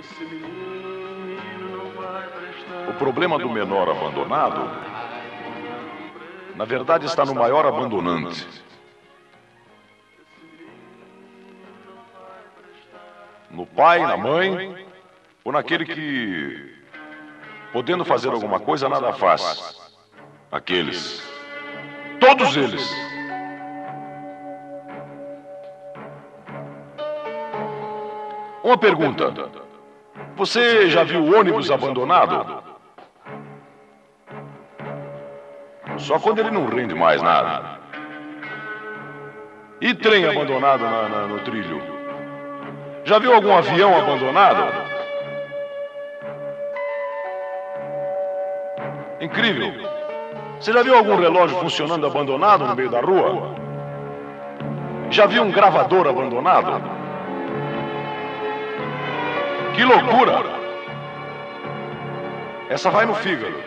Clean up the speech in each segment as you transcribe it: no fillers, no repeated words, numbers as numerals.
O problema do menor abandonado, na verdade, está no maior abandonante. No pai, na mãe, ou naquele que, podendo fazer alguma coisa, nada faz. Aqueles. Todos eles. Uma pergunta. Você já viu ônibus abandonado? Só quando ele não rende mais nada. E trem abandonado no trilho? Já viu algum avião abandonado? Incrível. Você já viu algum relógio funcionando abandonado no meio da rua? Já viu um gravador abandonado? Que loucura! Essa vai no fígado.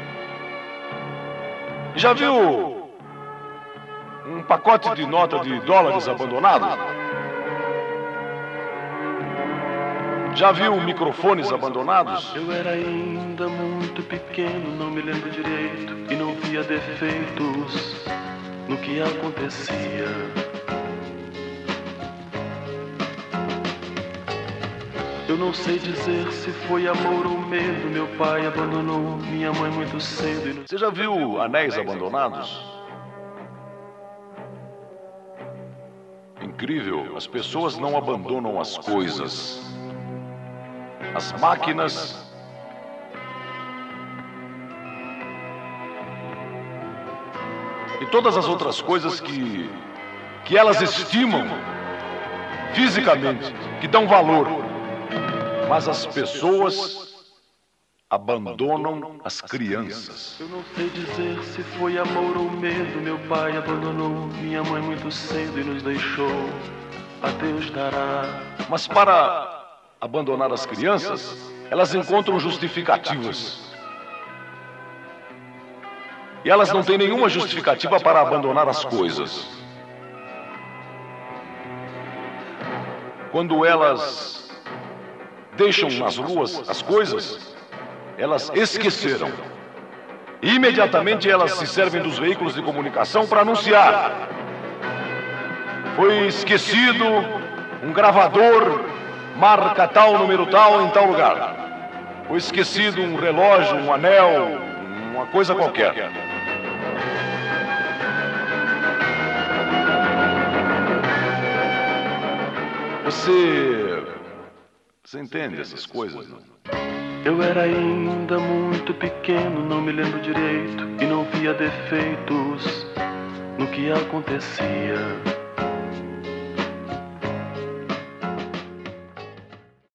Já viu um pacote de nota de dólares abandonado? Já viu microfones abandonados? Eu era ainda muito pequeno, não me lembro direito e não via defeitos no que acontecia. Eu não sei dizer se foi amor ou medo. Meu pai abandonou minha mãe muito cedo. Você já viu anéis abandonados? Incrível, as pessoas não abandonam as coisas. As máquinas e todas as outras coisas que elas estimam fisicamente, que dão valor. Mas as pessoas abandonam as crianças. Eu não sei dizer se foi amor ou medo. Meu pai abandonou minha mãe muito cedo e nos deixou. A Deus dará. Mas para abandonar as crianças, elas encontram justificativas. E elas não têm nenhuma justificativa para abandonar as coisas. Quando elas deixam nas ruas as coisas, elas esqueceram. E imediatamente elas se servem dos veículos de comunicação para anunciar. Foi esquecido um gravador, marca tal, número tal, em tal lugar. Foi esquecido um relógio, um anel, uma coisa qualquer. Você entende essas coisas, não? Eu era ainda muito pequeno, não me lembro direito e não via defeitos no que acontecia.